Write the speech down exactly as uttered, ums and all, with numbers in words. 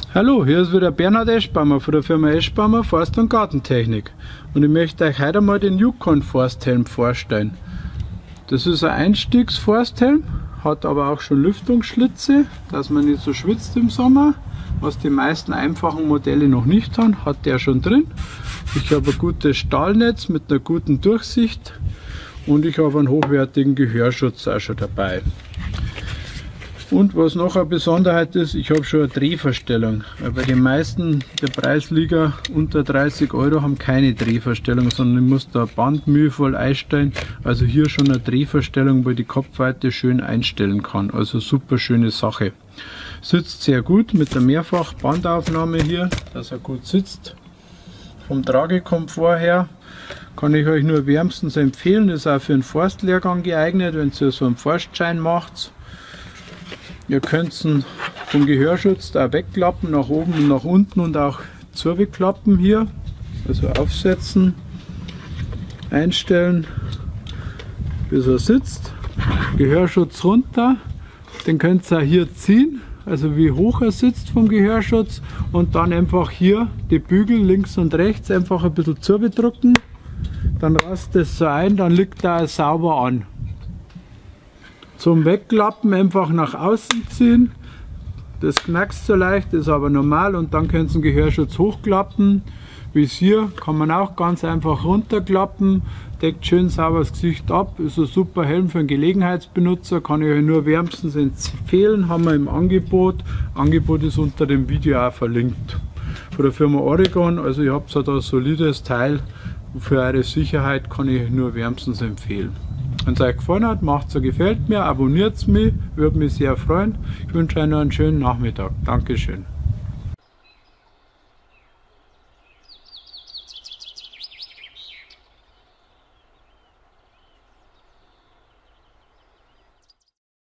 Hallo, hier ist wieder Bernhard Eschbaumer von der Firma Eschbaumer Forst- und Gartentechnik und ich möchte euch heute mal den Yukon Forsthelm vorstellen. Das ist ein Einstiegsforsthelm, hat aber auch schon Lüftungsschlitze, dass man nicht so schwitzt im Sommer, was die meisten einfachen Modelle noch nicht haben, hat der schon drin. Ich habe ein gutes Stahlnetz mit einer guten Durchsicht und ich habe einen hochwertigen Gehörschutz auch schon dabei. Und was noch eine Besonderheit ist, ich habe schon eine Drehverstellung. Weil bei den meisten der Preisliga unter dreißig Euro haben keine Drehverstellung, sondern ich muss da Band mühevoll einstellen. Also hier schon eine Drehverstellung, wo ich die Kopfweite schön einstellen kann. Also super schöne Sache. Sitzt sehr gut mit der Mehrfach-Bandaufnahme hier, dass er gut sitzt. Vom Tragekomfort her kann ich euch nur wärmstens empfehlen. Ist auch für einen Forstlehrgang geeignet, wenn ihr so einen Forstschein macht. Ihr könnt ihn vom Gehörschutz da wegklappen, nach oben und nach unten und auch zuklappen hier. Also aufsetzen, einstellen, bis er sitzt. Gehörschutz runter, den könnt ihr auch hier ziehen, also wie hoch er sitzt vom Gehörschutz, und dann einfach hier die Bügel links und rechts einfach ein bisschen zubedrücken. Dann rast es so ein, dann liegt er sauber an. Zum Wegklappen einfach nach außen ziehen, das knackst so leicht, ist aber normal, und dann könnt ihr den Gehörschutz hochklappen. Wie es hier, kann man auch ganz einfach runterklappen, deckt schön sauber das Gesicht ab, ist ein super Helm für einen Gelegenheitsbenutzer, kann ich euch nur wärmstens empfehlen, haben wir im Angebot. Angebot ist unter dem Video auch verlinkt. Von der Firma Oregon, also ihr habt da ein solides Teil, für eure Sicherheit kann ich euch nur wärmstens empfehlen. Wenn es euch gefallen hat, macht es so, gefällt mir, abonniert es mich, würde mich sehr freuen. Ich wünsche euch noch einen schönen Nachmittag. Dankeschön.